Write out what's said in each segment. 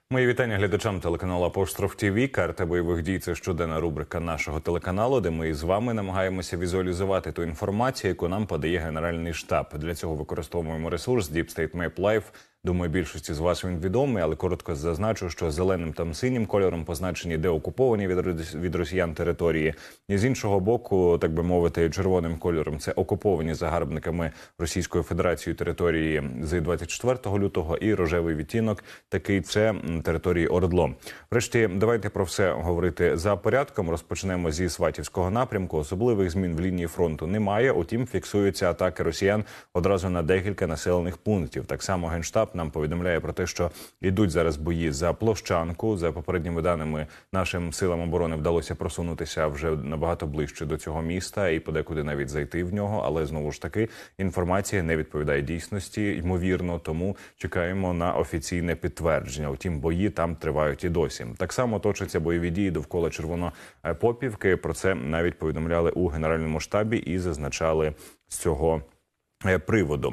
Мої вітання глядачам телеканалу Апостроф ТВ. Карта бойових дій – це щоденна рубрика нашого телеканалу, де ми з вами намагаємося візуалізувати ту інформацію, яку нам подає Генеральний штаб. Для цього використовуємо ресурс Deep State Map Live. Думаю, більшості з вас він відомий, але коротко зазначу, що зеленим та синім кольором позначені деокуповані від росіян території. І з іншого боку, так би мовити, червоним кольором – це окуповані загарбниками Російською Федерацією території з 24 лютого, і рожевий відтінок такий – це території ОРДЛО. Врешті, давайте про все говорити за порядком. Розпочнемо зі Сватівського напрямку. Особливих змін в лінії фронту немає, утім фіксуються атаки росіян одразу на декілька населених пунктів. Так само Генштаб нам повідомляє про те, що йдуть зараз бої за Площанку. За попередніми даними, нашим силам оборони вдалося просунутися вже набагато ближче до цього міста і подекуди навіть зайти в нього. Але, знову ж таки, інформація не відповідає дійсності, ймовірно, тому чекаємо на офіційне підтвердження. Утім, бої там тривають і досі. Так само точаться бойові дії довкола Червонопопівки. Про це навіть повідомляли у Генеральному штабі і зазначали з цього приводу.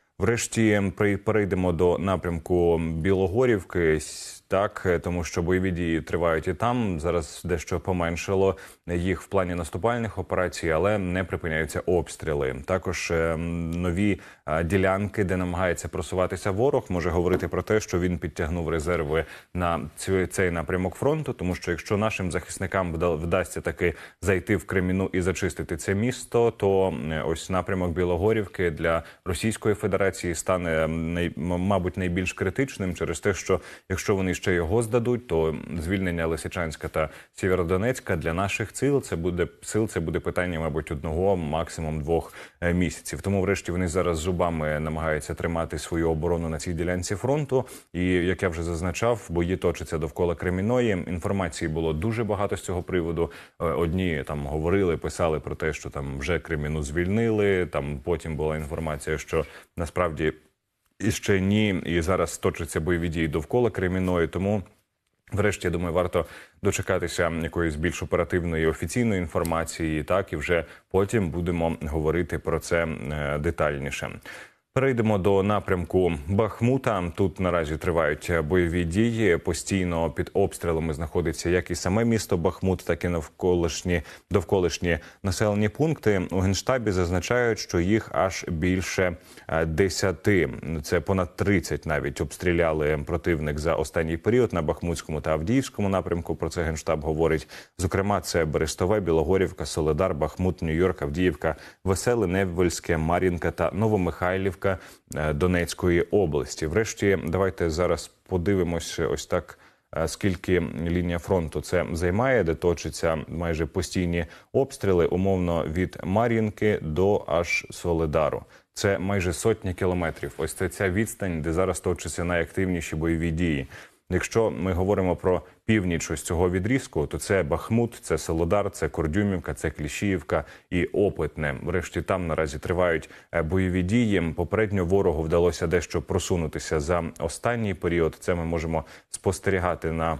Врешті перейдемо до напрямку Білогорівки, так, тому що бойові дії тривають і там. Зараз дещо поменшало їх в плані наступальних операцій, але не припиняються обстріли. Також нові ділянки, де намагається просуватися ворог, може говорити про те, що він підтягнув резерви на цей напрямок фронту, тому що якщо нашим захисникам вдасться таки зайти в Креміну і зачистити це місто, то ось напрямок Білогорівки для Російської Федерації стане, мабуть, найбільш критичним через те, що якщо вони ще його здадуть, то звільнення Лисичанська та Сєвєродонецька для наших сил це буде питання, мабуть, одного, максимум 2 місяців. Тому, врешті, вони зараз зубами намагаються тримати свою оборону на цій ділянці фронту. І, як я вже зазначав, бої точаться довкола Креміної. Інформації було дуже багато з цього приводу. Одні там говорили, писали про те, що там вже Креміну звільнили. Там потім була інформація, що насправді і ще ні, і зараз точаться бойові дії довкола Креміної, тому, врешті, я думаю, варто дочекатися якоїсь більш оперативної офіційної інформації, так, і вже потім будемо говорити про це детальніше. Перейдемо до напрямку Бахмута. Тут наразі тривають бойові дії. Постійно під обстрілами знаходиться як і саме місто Бахмут, так і довколишні населені пункти. У Генштабі зазначають, що їх аж більше 10. Це понад 30 навіть обстріляли противник за останній період на Бахмутському та Авдіївському напрямку. Про це Генштаб говорить. Зокрема, це Берестове, Білогорівка, Солидар, Бахмут, Нью-Йорк, Авдіївка, Веселе, Невельське, Мар'їнка та Новомихайлівка Донецької області. Врешті, давайте зараз подивимося ось так, скільки лінія фронту це займає, де точаться майже постійні обстріли, умовно від Мар'їнки до аж Солидару. Це майже 100 кілометрів. Ось це ця відстань, де зараз точаться найактивніші бойові дії. Якщо ми говоримо про північ ось цього відрізку, то це Бахмут, це Солидар, це Кордюмівка, це Кліщіївка і Опитне. Врешті там наразі тривають бойові дії. Попередньо ворогу вдалося дещо просунутися за останній період. Це ми можемо спостерігати на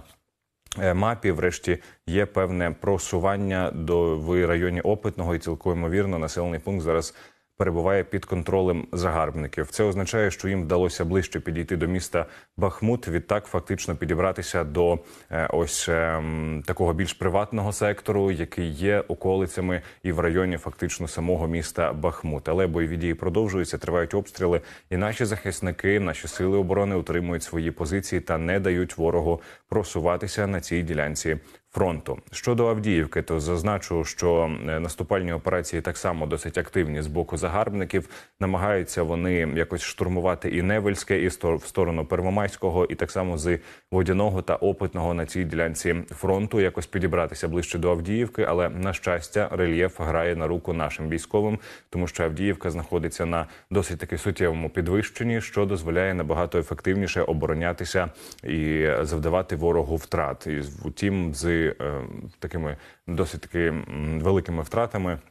мапі. Врешті є певне просування в районі Опитного, і цілком ймовірно населений пункт зараз перебуває під контролем загарбників. Це означає, що їм вдалося ближче підійти до міста Бахмут, відтак фактично підібратися до ось такого більш приватного сектору, який є околицями і в районі фактично самого міста Бахмут. Але бойові дії продовжуються, тривають обстріли, і наші захисники, наші сили оборони утримують свої позиції та не дають ворогу просуватися на цій ділянці фронту. Щодо Авдіївки, то зазначу, що наступальні операції так само досить активні з боку загарбників. Намагаються вони якось штурмувати і Невельське, і в сторону Первомайського, і так само з Водяного та Опитного на цій ділянці фронту, якось підібратися ближче до Авдіївки, але, на щастя, рельєф грає на руку нашим військовим, тому що Авдіївка знаходиться на досить таки суттєвому підвищенні, що дозволяє набагато ефективніше оборонятися і завдавати ворогу втрат. І, втім, з такими досить таки великими втратами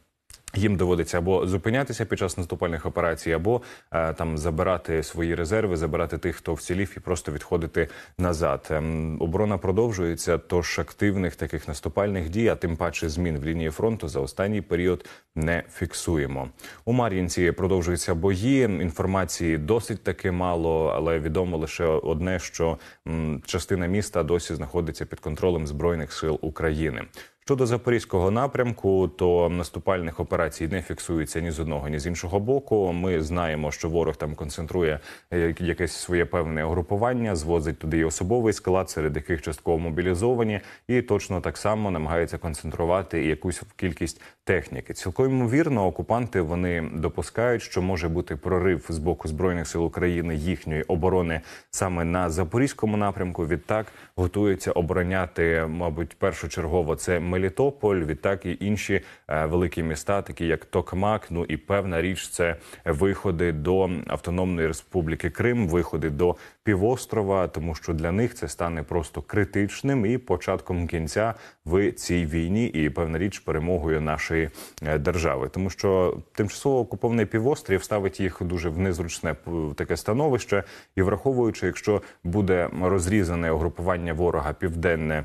їм доводиться або зупинятися під час наступальних операцій, або там забирати свої резерви, забирати тих, хто вцілів, і просто відходити назад. Оборона продовжується, тож активних таких наступальних дій, а тим паче змін в лінії фронту за останній період не фіксуємо. У Мар'їнці продовжуються бої, інформації досить таки мало, але відомо лише одне, що частина міста досі знаходиться під контролем Збройних сил України. Щодо Запорізького напрямку, то наступальних операцій не фіксується ні з одного, ні з іншого боку. Ми знаємо, що ворог там концентрує якесь своє певне угрупування, звозить туди і особовий склад, серед яких частково мобілізовані, і точно так само намагається концентрувати якусь кількість техніки. Цілком ймовірно, окупанти вони допускають, що може бути прорив з боку Збройних сил України їхньої оборони саме на Запорізькому напрямку. Відтак готуються обороняти, мабуть, першочергово це Мелітополь, відтак і інші великі міста, такі як Токмак, ну і певна річ – це виходи до Автономної Республіки Крим, виходи до півострова, тому що для них це стане просто критичним і початком кінця в цій війні, і певна річ перемогою нашої держави. Тому що тимчасово окупований півострів ставить їх дуже в незручне таке становище, і враховуючи, якщо буде розрізане угрупування ворога південне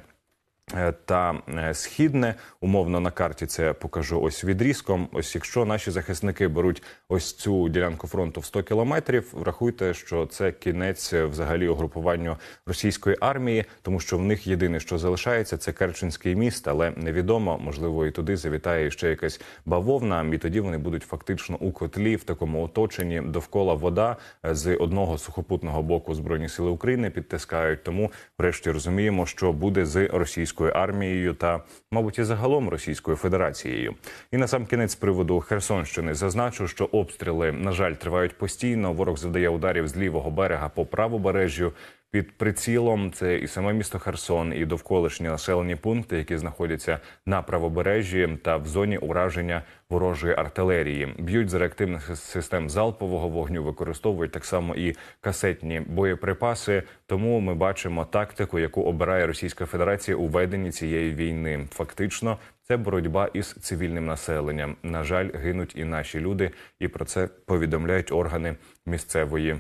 та східне, умовно на карті це покажу ось відрізком. Ось якщо наші захисники беруть ось цю ділянку фронту в 100 кілометрів, врахуйте, що це кінець взагалі угрупуванню російської армії, тому що в них єдине, що залишається, це Керченський міст, але невідомо, можливо, і туди завітає ще якась бавовна, і тоді вони будуть фактично у котлі, в такому оточенні, довкола вода, з одного сухопутного боку Збройні сили України підтискають, тому врешті розуміємо, що буде з російською армією та, мабуть, і загалом Російською Федерацією. І на сам кінець з приводу Херсонщини зазначу, що обстріли, на жаль, тривають постійно. Ворог завдає ударів з лівого берега по правобережжю. Під прицілом це і саме місто Херсон, і довколишні населені пункти, які знаходяться на правобережжі та в зоні ураження ворожої артилерії. Б'ють з реактивних систем залпового вогню, використовують так само і касетні боєприпаси. Тому ми бачимо тактику, яку обирає Російська Федерація у веденні цієї війни. Фактично, це боротьба із цивільним населенням. На жаль, гинуть і наші люди, і про це повідомляють органи місцевої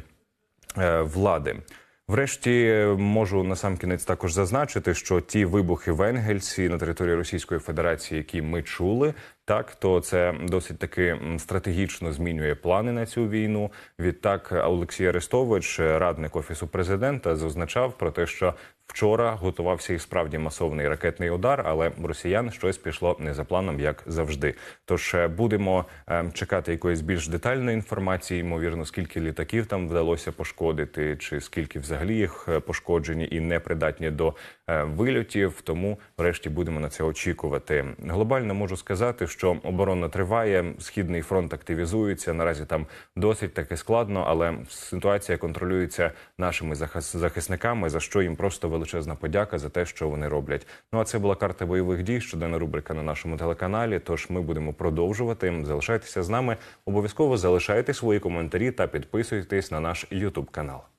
влади. Врешті, можу насамкінець також зазначити, що ті вибухи в Енгельсі на території Російської Федерації, які ми чули, так, то це досить таки стратегічно змінює плани на цю війну. Відтак, Олексій Арестович, радник Офісу Президента, зазначав про те, що вчора готувався і справді масований ракетний удар, але росіян щось пішло не за планом, як завжди. Тож будемо чекати якоїсь більш детальної інформації, ймовірно, скільки літаків там вдалося пошкодити, чи скільки взагалі їх пошкоджені і непридатні до вильотів. Тому врешті будемо на це очікувати. Глобально можу сказати, що оборона триває, Східний фронт активізується, наразі там досить таки складно, але ситуація контролюється нашими захисниками, за що їм просто величезна подяка за те, що вони роблять. Ну а це була карта бойових дій, щоденна рубрика на нашому телеканалі, тож ми будемо продовжувати. Залишайтеся з нами, обов'язково залишайте свої коментарі та підписуйтесь на наш YouTube канал.